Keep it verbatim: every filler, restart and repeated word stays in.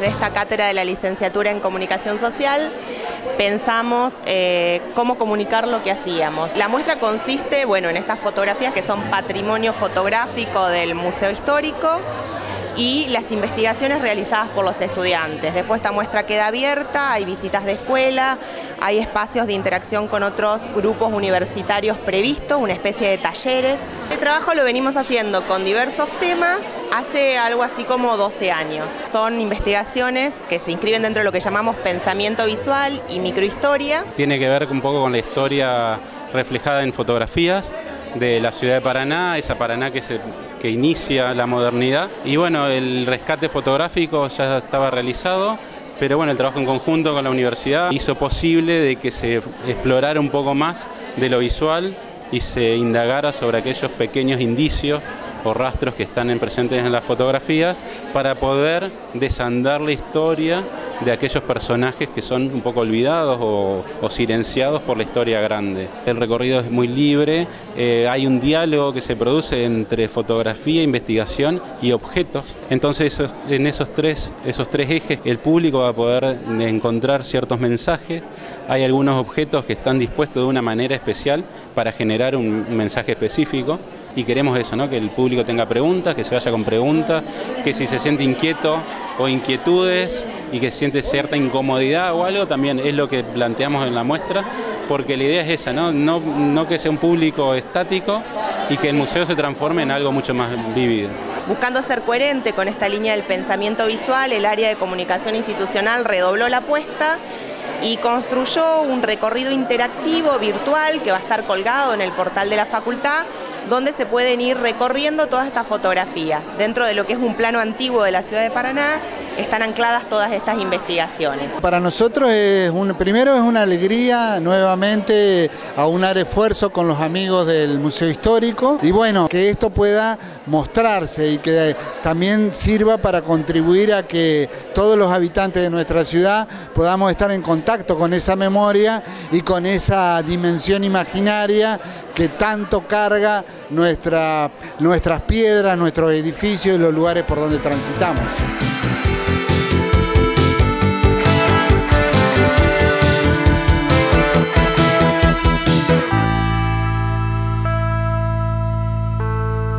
de esta cátedra de la licenciatura en Comunicación Social, pensamos eh, cómo comunicar lo que hacíamos. La muestra consiste, bueno, en estas fotografías que son patrimonio fotográfico del Museo Histórico y las investigaciones realizadas por los estudiantes. Después esta muestra queda abierta, hay visitas de escuela, hay espacios de interacción con otros grupos universitarios previstos, una especie de talleres. Este trabajo lo venimos haciendo con diversos temas hace algo así como doce años. Son investigaciones que se inscriben dentro de lo que llamamos pensamiento visual y microhistoria. Tiene que ver un poco con la historia reflejada en fotografías de la ciudad de Paraná, esa Paraná que, se, que inicia la modernidad. Y bueno, el rescate fotográfico ya estaba realizado, pero bueno, el trabajo en conjunto con la universidad hizo posible de que se explorara un poco más de lo visual y se indagara sobre aquellos pequeños indicios o rastros que están presentes en las fotografías para poder desandar la historia de aquellos personajes que son un poco olvidados o, o silenciados por la historia grande. El recorrido es muy libre, eh, hay un diálogo que se produce entre fotografía, investigación y objetos. Entonces esos, en esos tres, esos tres ejes el público va a poder encontrar ciertos mensajes. Hay algunos objetos que están dispuestos de una manera especial para generar un mensaje específico. Y queremos eso, ¿no? Que el público tenga preguntas, que se vaya con preguntas, que si se siente inquieto o inquietudes y que siente cierta incomodidad o algo, también es lo que planteamos en la muestra, porque la idea es esa, ¿no? No, no que sea un público estático y que el museo se transforme en algo mucho más vívido. Buscando ser coherente con esta línea del pensamiento visual, el área de comunicación institucional redobló la apuesta y construyó un recorrido interactivo virtual que va a estar colgado en el portal de la facultad, donde se pueden ir recorriendo todas estas fotografías. Dentro de lo que es un plano antiguo de la ciudad de Paraná, están ancladas todas estas investigaciones. Para nosotros, es un, primero es una alegría nuevamente aunar esfuerzo con los amigos del Museo Histórico y bueno, que esto pueda mostrarse y que también sirva para contribuir a que todos los habitantes de nuestra ciudad podamos estar en contacto con esa memoria y con esa dimensión imaginaria que tanto carga nuestra, nuestras piedras, nuestros edificios y los lugares por donde transitamos.